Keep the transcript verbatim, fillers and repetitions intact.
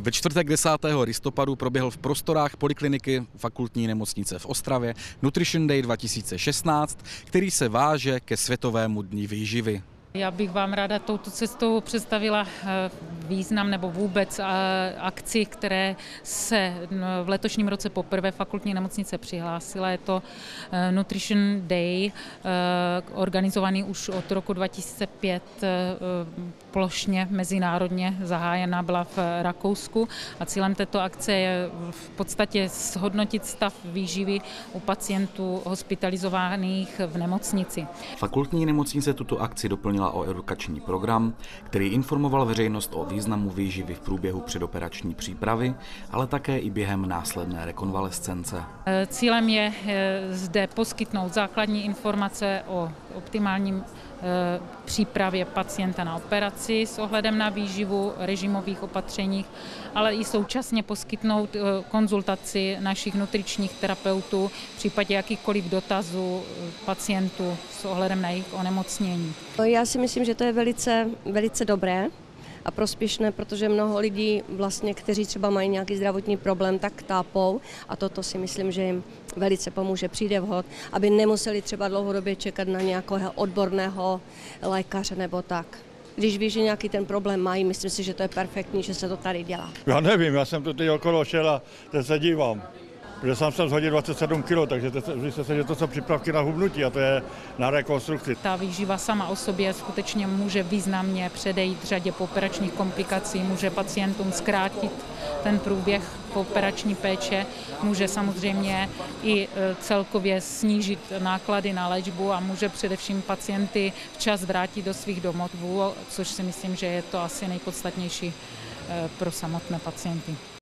Ve čtvrtek desátého listopadu proběhl v prostorách polikliniky Fakultní nemocnice v Ostravě Nutrition Day dva tisíce šestnáct, který se váže ke Světovému dni výživy. Já bych vám ráda touto cestou představila význam nebo vůbec akci, které se v letošním roce poprvé Fakultní nemocnice přihlásila. Je to Nutrition Day, organizovaný už od roku dva tisíce pět plošně mezinárodně, zahájená byla v Rakousku a cílem této akce je v podstatě zhodnotit stav výživy u pacientů hospitalizovaných v nemocnici. Fakultní nemocnice tuto akci doplnila o edukační program, který informoval veřejnost o významu výživy v průběhu předoperační přípravy, ale také i během následné rekonvalescence. Cílem je zde poskytnout základní informace o optimálním přípravě pacienta na operaci s ohledem na výživu, režimových opatřeních, ale i současně poskytnout konzultaci našich nutričních terapeutů v případě jakýchkoliv dotazů pacientů s ohledem na jejich onemocnění. Já si myslím, že to je velice, velice dobré a prospěšné, protože mnoho lidí, vlastně, kteří třeba mají nějaký zdravotní problém, tak tápou a toto si myslím, že jim velice pomůže, přijde vhod, aby nemuseli třeba dlouhodobě čekat na nějakého odborného lékaře nebo tak. Když ví, že nějaký ten problém mají, myslím si, že to je perfektní, že se to tady dělá. Já nevím, já jsem tu teď okolo šel a teď se dívám. Protože sám jsem shodil dvacet sedm kilo, takže myslím se, že to jsou přípravky na hubnutí a to je na rekonstrukci. Ta výživa sama o sobě skutečně může významně předejít řadě pooperačních komplikací, může pacientům zkrátit ten průběh pooperační péče, může samozřejmě i celkově snížit náklady na léčbu a může především pacienty včas vrátit do svých domovů, což si myslím, že je to asi nejpodstatnější pro samotné pacienty.